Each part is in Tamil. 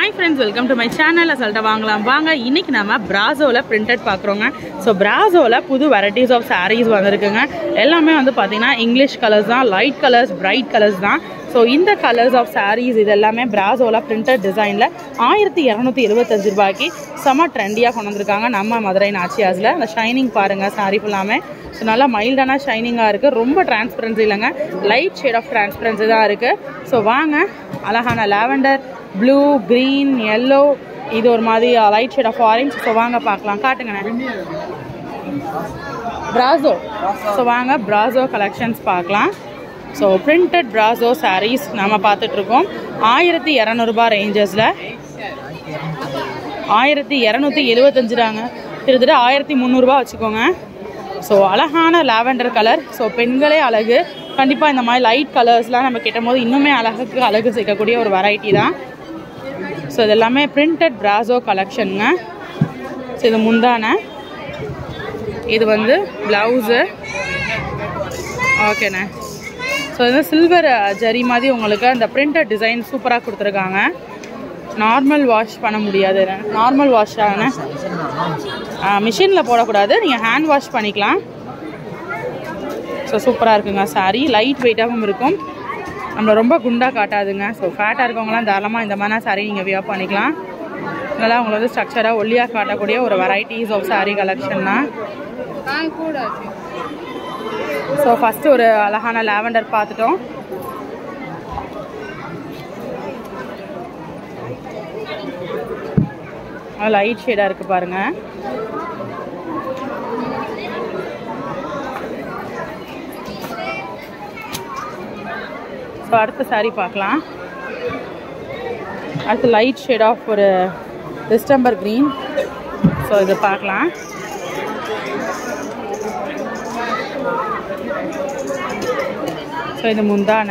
Hi friends, welcome to my channel. Asalta vaangalam vaanga இன்னைக்கு நாம பிராசோல printed பார்க்கறோங்க. So பிராசோல புது varieties of sarees வந்திருக்குங்க. எல்லாமே வந்து பாத்தீங்கன்னா English colors தான், light colors, bright colors தான். So இந்த colors of sarees இது எல்லாமே பிராசோல printed designல 1275 ரூபாய்க்கு செம ட்ரெண்டியா கொண்டு வந்திருக்காங்க நம்ம மதுரை நாச்சியாஸ்ல. அந்த ஷைனிங் பாருங்க saree ஃபுல்லாமே. So நல்லா மைல்டான ஷைனிங்கா இருக்கு. ரொம்ப டிரான்ஸ்பரன்சி இல்லங்க. லைட் ஷேட் ஆஃப் டிரான்ஸ்பரன்சி தான் இருக்கு. So வாங்க அழகான லாவெண்டர், blue, green, yellow, இது ஒரு மாதிரி light shade of orange. So வாங்க பார்க்கலாம், காட்டுங்கண்ணே. பிராசோ. ஸோ வாங்க பிராசோ கலெக்ஷன்ஸ் பார்க்கலாம். ஸோ பிரிண்டட் பிராசோ சாரீஸ் நம்ம பார்த்துட்ருக்கோம். 1200 ரூபாய் ரேஞ்சஸில் 1275 தாங்க, கிட்டத்தட்ட 1300 ரூபா வச்சுக்கோங்க. ஸோ அழகான லாவெண்டர் கலர். ஸோ பெண்களே அழகு. கண்டிப்பாக இந்த மாதிரி லைட் கலர்ஸ்லாம் நம்ம கேட்டும் போது இன்னுமே அழகு சேர்க்கக்கூடிய ஒரு வெரைட்டி தான். ஸோ இது எல்லாமே பிரிண்டட் பிராசோ கலெக்ஷனுங்க. ஸோ இது முந்தான, இது வந்து ப்ளவுஸு. ஓகேண்ணே. ஸோ இது சில்வர் ஜரி மாதிரி உங்களுக்கு அந்த பிரிண்டட் டிசைன் சூப்பராக கொடுத்துருக்காங்க. நார்மல் வாஷ் பண்ண முடியாது, நார்மல் வாஷ் ஆகுண்ணே, மிஷினில் போடக்கூடாது, நீங்கள் ஹேண்ட் வாஷ் பண்ணிக்கலாம். ஸோ சூப்பராக இருக்குங்க சாரீ. லைட் வெயிட்டாகவும் இருக்கும், நம்மளை ரொம்ப குண்டாக காட்டாதுங்க. ஸோ ஃபேட்டாக இருக்கவங்களாம் தாராளமாக இந்த மாதிரி சாரீ நீங்கள் வியர் பண்ணிக்கலாம். நல்லா உங்களை வந்து ஸ்ட்ரக்சராக ஒல்லியாக காட்டக்கூடிய ஒரு வெரைட்டிஸ் ஆஃப் சாரீ கலெக்ஷன் தான். ஸோ ஃபஸ்ட்டு ஒரு அழகான லாவெண்டர் பார்த்துட்டோம். லைட் ஷேடாக இருக்குது பாருங்கள். ஸோ அடுத்த சாரீ பார்க்கலாம். அடுத்து லைட் ஷேட் ஆஃப் ஒரு டிஸ்டம்பர் க்ரீன். ஸோ இது பார்க்கலாம். ஸோ இது முந்தான,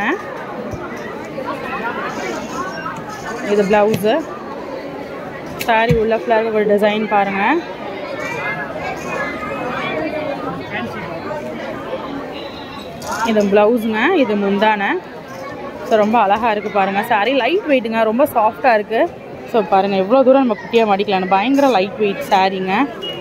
இது ப்ளவுஸு. சாரீ உள்ள ஃபுல்லாக ஒரு டிசைன் பாருங்கள். இது ப்ளவுஸுங்க, இது முந்தான. ஸோ ரொம்ப அழகாக இருக்குது பாருங்கள். சாரீ லைட் வெயிட்டுங்க, ரொம்ப சாஃப்டாக இருக்குது. ஸோ பாருங்கள் எவ்வளோ தூரம் நம்ம குட்டியாக மடிக்கலான்னு, பயங்கர லைட் வெயிட் சாரீங்க.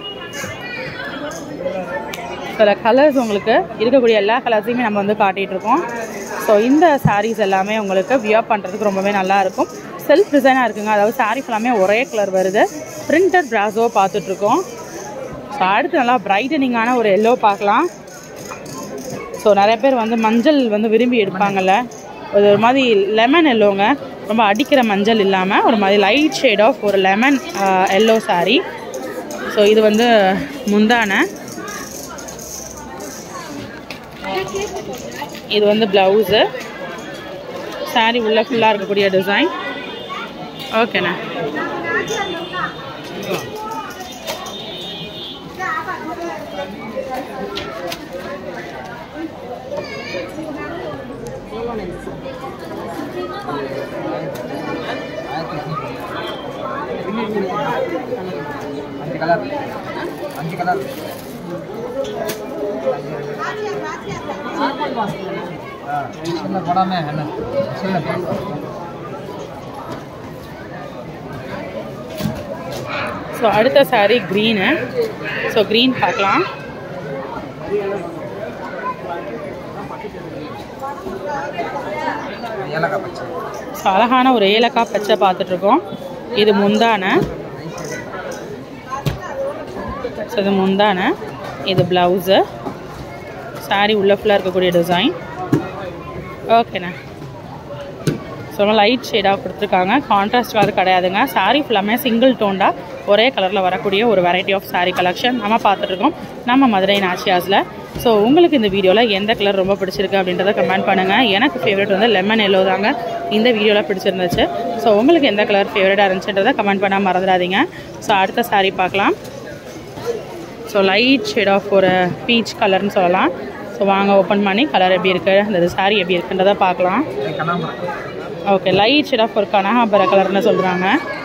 சில கலர்ஸ் உங்களுக்கு இருக்கக்கூடிய எல்லா கலர்ஸையுமே நம்ம வந்து காட்டிகிட்ருக்கோம். ஸோ இந்த சாரீஸ் எல்லாமே உங்களுக்கு வியர் பண்ணுறதுக்கு ரொம்பவே நல்லாயிருக்கும். செல்ஃப் டிசைனாக இருக்குங்க, அதாவது சாரீ ஃபுல்லாமே ஒரே கலர் வருது. பிரிண்டட் பிராசோ பார்த்துட்ருக்கோம். ஸோ அடுத்து நல்லா பிரைட்டனிங்கான ஒரு எல்லோ பார்க்கலாம். ஸோ நிறைய பேர் வந்து மஞ்சள் வந்து விரும்பி எடுப்பாங்கள்ல, ஒரு மாதிரி லெமன் எல்லோங்க, ரொம்ப அடிக்கிற மஞ்சள் இல்லாமல் ஒரு மாதிரி லைட் ஷேட் ஆஃப் ஒரு லெமன் எல்லோ சாரீ. ஸோ இது வந்து முந்தான, இது வந்து ப்ளவுஸு. சாரீ உள்ள ஃபுல்லாக இருக்கக்கூடிய டிசைன். ஓகேண்ணா. ஸோ அடுத்த சாரீ க்ரீனு. ஸோ க்ரீன் பார்க்கலாம். ஸோ அழகான ஒரு ஏலக்காய் பச்சை பார்த்துட்ருக்கோம். இது முந்தான. ஸோ இது முந்தான, இது ப்ளவுஸு. சாரீ உள்ள ஃபுல்லாக இருக்கக்கூடிய டிசைன். ஓகேண்ணா. ஸோ லைட் ஷேடாக கொடுத்துருக்காங்க, கான்ட்ராஸ்ட் கலர் கிடையாதுங்க. சாரீ ஃபுல்லாமே சிங்கிள் டோண்டாக ஒரே கலரில் வரக்கூடிய ஒரு வெரைட்டி ஆஃப் சாரீ கலெக்ஷன் நம்ம பார்த்துட்ருக்கோம் நம்ம மதுரை நாச்சியாஸில். ஸோ உங்களுக்கு இந்த வீடியோவில் எந்த கலர் ரொம்ப பிடிச்சிருக்கு அப்படின்றத கமெண்ட் பண்ணுங்கள். எனக்கு ஃபேவரட் வந்து லெமன் எல்லோ தாங்க இந்த வீடியோவில் பிடிச்சிருந்துச்சு. ஸோ உங்களுக்கு எந்த கலர் ஃபேவரட்டாக இருந்துச்சுன்றதை கமெண்ட் பண்ண மறந்துடாதீங்க. ஸோ அடுத்த சாரீ பார்க்கலாம். ஸோ லைட் ஷேட் ஆஃப் ஒரு பீச் கலர்னு சொல்லலாம். ஸோ வாங்க ஓப்பன் பண்ணி கலர் எப்படி இருக்குது, அந்த சாரீ எப்படி இருக்குன்றதை பார்க்கலாம். ஓகே, லைட் ஷேட் ஆஃப் ஒரு கனகாம்பர கலர்னு சொல்கிறாங்க.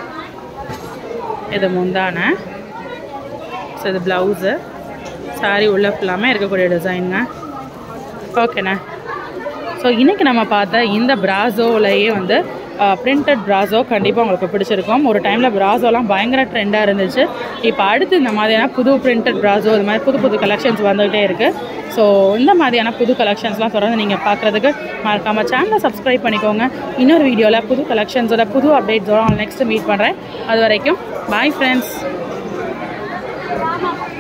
இது முந்தான. ஸோ இது ப்ளவுஸு. சாரீ உள்ள ஃபுல்லாமே இருக்கக்கூடிய டிசைனுங்க. ஓகேண்ணா. ஸோ இன்றைக்கி நம்ம பார்த்த இந்த பிராசோலையே வந்து பிரிண்டட் ப்ராஸோ கண்டிப்பாக உங்களுக்கு பிடிச்சிருக்கும். ஒரு டைமில் ப்ராஸோலாம் பயங்கர ட்ரெண்டாக இருந்துச்சு. இப்போ அடுத்து இந்த மாதிரியான புது பிரிண்டட் ப்ராஸோ இது மாதிரி புது புது கலெக்ஷன்ஸ் வந்துகிட்டே இருக்குது. ஸோ இந்த மாதிரியான புது கலெக்ஷன்ஸ்லாம் தொடர்ந்து நீங்கள் பார்க்குறதுக்கு மறக்காமல் சேனலை சப்ஸ்கிரைப் பண்ணிக்கோங்க. இன்னொரு வீடியோவில் புது கலெக்ஷன்ஸோட புது அப்டேட்ஸோட நெக்ஸ்ட்டு மீட் பண்ணுறேன். அது வரைக்கும் பாய் ஃப்ரெண்ட்ஸ்.